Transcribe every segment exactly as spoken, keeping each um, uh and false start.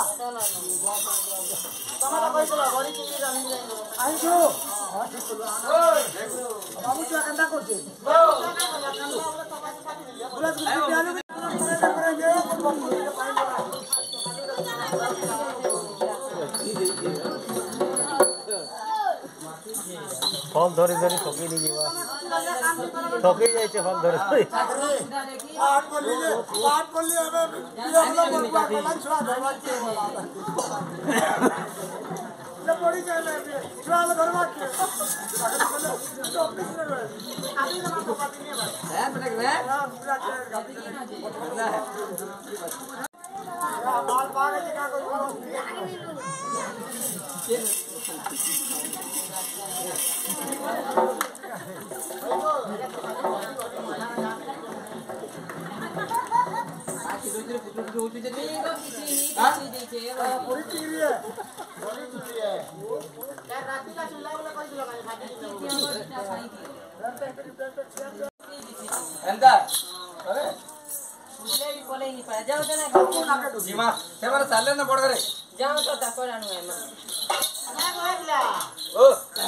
टमाटर कइला बड़ी चिंगी रानी आई जो हां ठीक बोलो बाबू क्या कंदा करछे बोला कि आलू करेंगे फल धरी धरी थकी नहीं जीवा थकी जाए छे फल धरी धरी आठ को ले आठ को ले हमें ये हम लोग लंच छुआ धरवा के ले बड़ी जाने छुआ ले धरवा के तो किसने रे अभी ना को पाती नहीं भाई है बेटा है हां पूरा गाड़ी है बाल बाल के का कोई चाले ना पड़ जाओ तो ताको रानु है मां ओ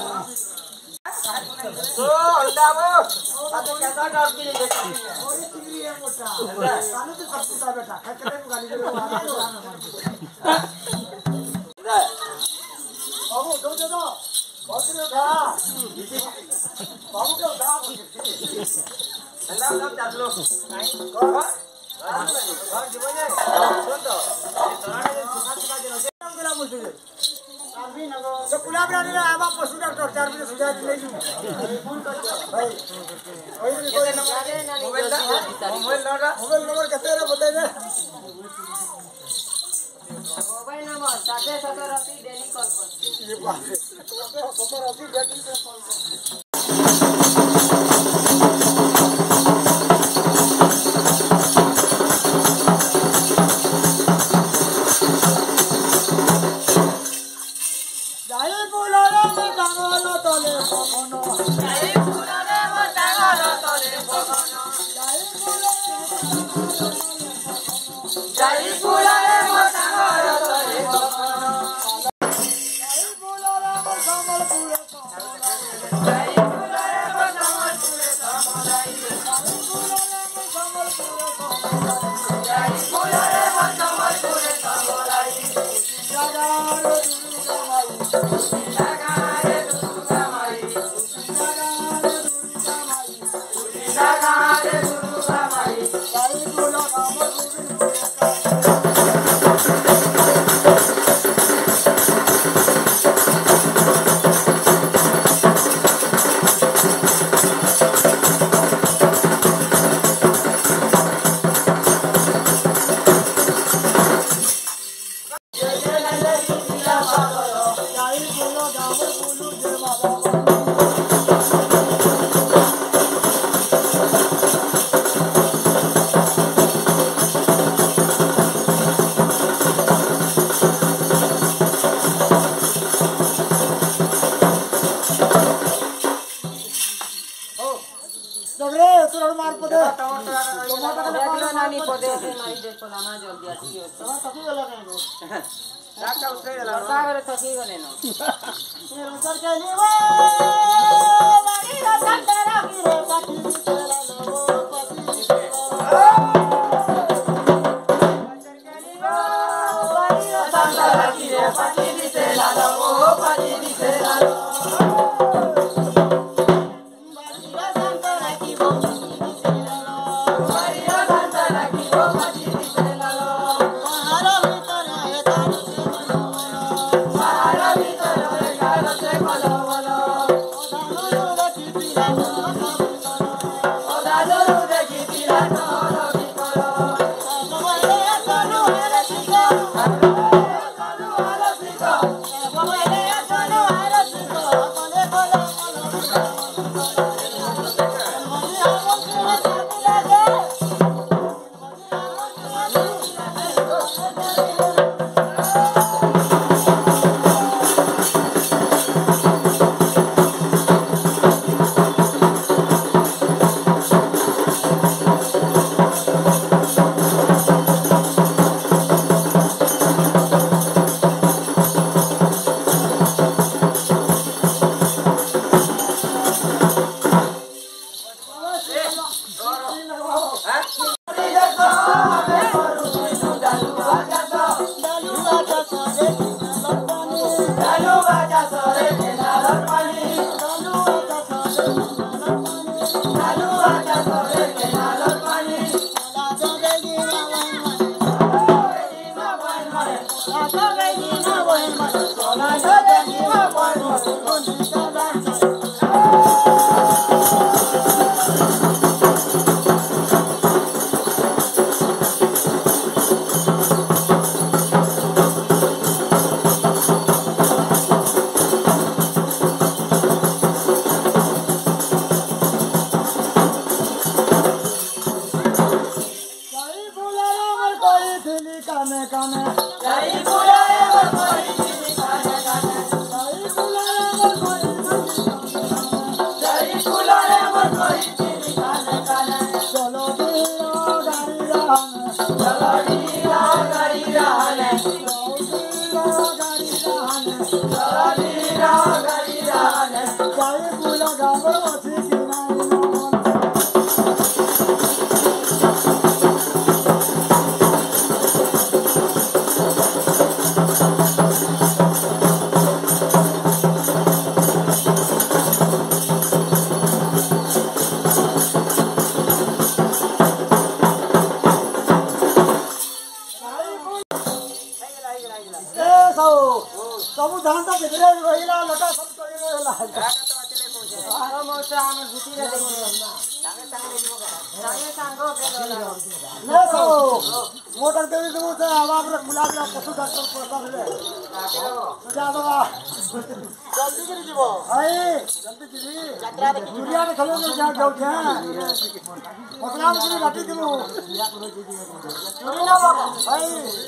तो अंडा वो अब कैसा डाल के देखती है और चिंगड़ी है मोटा कानू तो सब कुछ बेटा खचरे को गाली दे बाबू दो दे दो बहुत रे उठा बाबू के उठा अंडा सब चाट लो हां जीवन है सुन तो तोराने सुखा सुखा के रखे गला मुझे अभी ना तो गुलाब रानी ने आवा पशु डॉक्टर चार बजे सुझा ले ली भाई ओए कोई नंबर मोबाइल ना मोबाइल ना मोबाइल नंबर कितने रे बताइए मोबाइल नंबर साढ़े सत्तर अस्सी डेली कॉल कर ये बात है सत्तर अस्सी डेली कॉल नानी पदे से मारी देखो ना जल्दी आती है तो थकी गला कहीं डाका उतरे गला सागर थकी गले ना ये रोजर के लिए वो मारी रसन तेरा की रे पति तेरा लो पति मारी रसन तेरा की रे पति तेरा लो पति तेरा लो Come on, ସବୁ ଧାନ ଭିତରେ ରହିଲା ଲଟା ସବୁ କରି ରହିଲା ଆର ମଉସା ଆମେ ଭୁତିରେ ଦେଖି ସାଙ୍ଗେ ସାଙ୍ଗେ ଯିବ ସାଙ୍ଗେ ସାଙ୍ଗ ନେ ସବୁ ମୋଟର ଦେଇ ଦେବୁ ସେ ଆବାବରେ ଖୁଲା ଦିଆ ପଶୁ ଡାକ୍ତର ପଇସା ଦେଲେ ଯା ବାବା ଜଲ୍ଦି କରି ଯିବ ଭାଇ ଜଲ୍ଦି ଯିବି ଦୁନିଆରେ ଖେଳ ଯା ଯାଉଛେ ପତଳା କରି ବାଟି ଦେବୁ ଭାଇ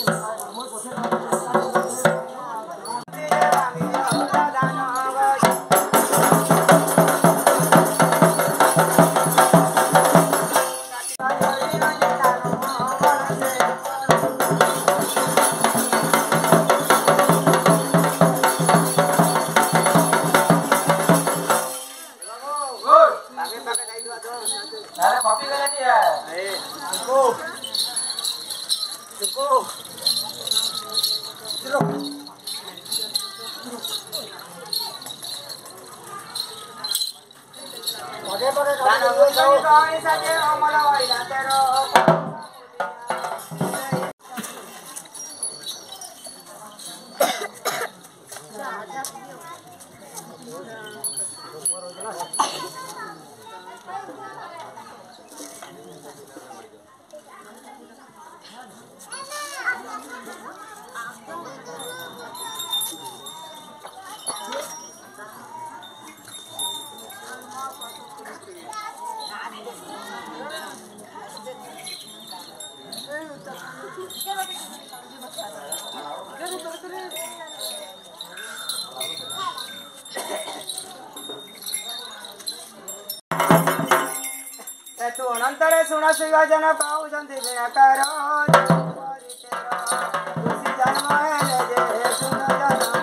ଅନନ୍ତରେ ଶୁଣ ସୁଗଜନ ପାଉଛନ୍ତି ବିଣାକାର ଖୁସି ଜନ୍ମ ହେଲେ ଯେ ଶୁଣ ଜନ୍ମ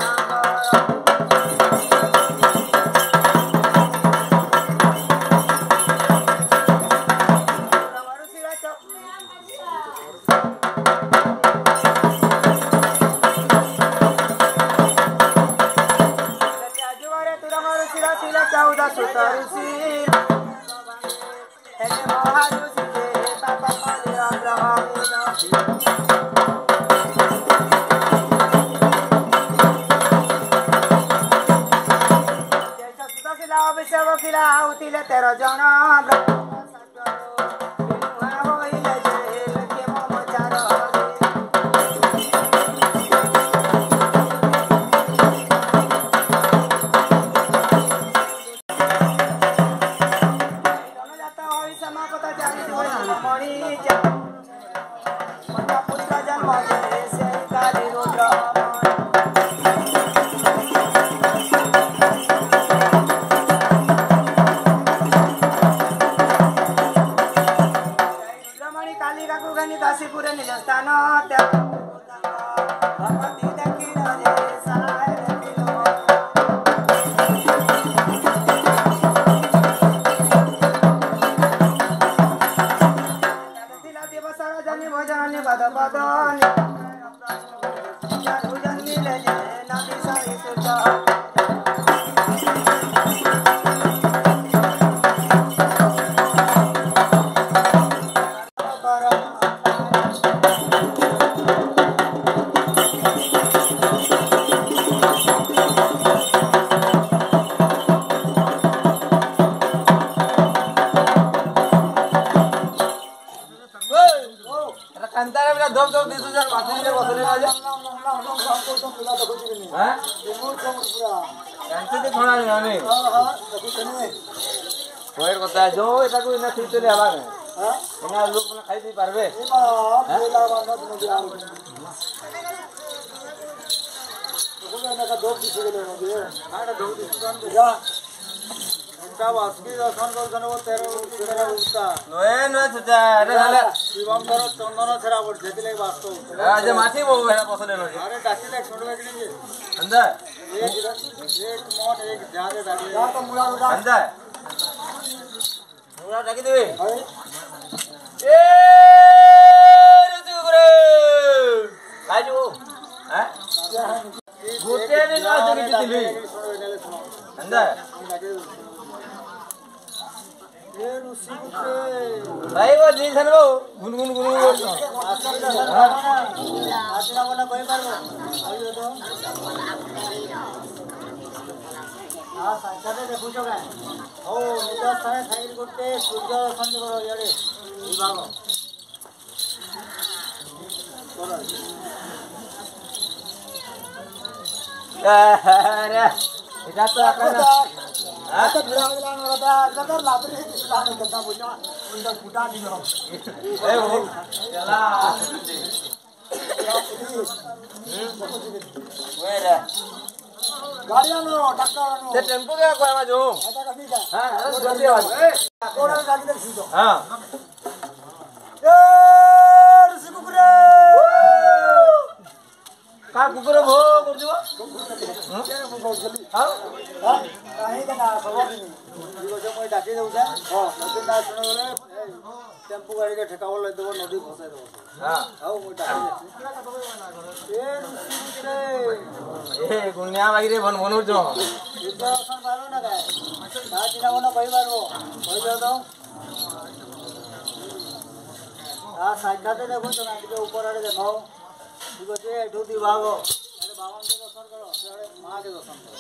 ଯୁଗରେ ତୁରମ ଋଷିର ଥିଲା ଚଉଦ ସୁତ ଋଷି ଆଉଥିଲେ ତେର ଜଣ ହୋଇଲେ ଯେ ମଚାର ଜନଜାତ ହୋଇ ସମାପତ ଜାଣି ମଣି ପୁତ୍ର ଜନ୍ମ ସେ କାଲି ରୁଦ୍ର ଦାସୀପୁର ନିଜ ସ୍ଥାନ ଭଗବତୀ ଦେଖିଲ ଯେ ସାଏ ଦେଖିଲ ଥିଲା ଦିବସର ଜନି ଭୋଜନ ନିବାଦ ପଦ ଜନ୍ମିଲେ ଯେ ନଦୀ ସାଇ ସୁତ दब दब दिस हजार माथि बसले राजा हां कैसे थोड़ा जाने हां हां कोई बता जो एटा को इना ठीक चले आवा हां एना लोग ना खाई दे पारबे हां बेला बांधा न दिया तो कोना का दब दिस गेले हां दब दिस जान जा उल्टा वासुकी दर्शन करछन वो तेरो तेरा उल्टा नोए नोए सुजा अरे झाले शिवम धर चंदन छरा पड़ जेतिले वास्तव आज माथी मो हेरा पसले नो अरे डाकिले छोड़वे कि नहीं अंदा एक एक मन एक जादे डाकिले या तो मुला मुला अंदा मुला डाकी देबे हाय ए रुचु गुरे काजू हैं गोटे ने ना जगी दिली अंदा ए ऋषि पुत्रे भाई वो जी सनो गुनगुन गुनगुन करतो आसना बना कहि पारबो आइयो तो आ साइकाते देखुछो का ओ निजा सारे साइड करते सूर्य दर्शन करो यारे ई भागो करो अरे এটা তো আকার आता भिड़ा गेला नरदा जगर लाबरे लाने करता बुझा उनका फुटा दियो ए वो चला वेरे गाड़ियां नो टक्कर नो ते टेम्पो का कोमा जो आता कभी का हां जल्दी आ कोड़ा गाड़ी दे सीधो हां ए ऋषि कुकुरे का कुकुर भो कर दियो हां हां काहे का ना खबर नहीं दिगो जे মই डाके जाऊ जा हां नदी ना सुनो बोले टेम्पो गाड़ी के ठेकावल ले देबो नदी फसाई देबो हां आओ মই डाके ए ऋषि कुकुरे ए गुनिया बागी रे बन बनू जो दर्शन पारो ना का ता दिना बना कहि पारबो कहि दे दो आ साइकाते देखो तो नाटी के ऊपर आड़े देखाओ ठीक है एठू दी भागो अरे बावन के दर्शन करो अरे मां के दर्शन करो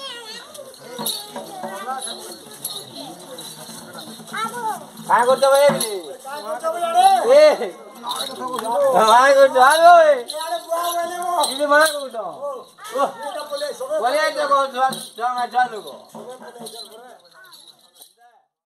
काय करतो बे बिली काय करतो बे यारे ए काय करतो आलो ए यारे बुआ बोले वो इने मना करतो ओ ये तो बोले सब बोले तो को जा जा चालू को बोले बोले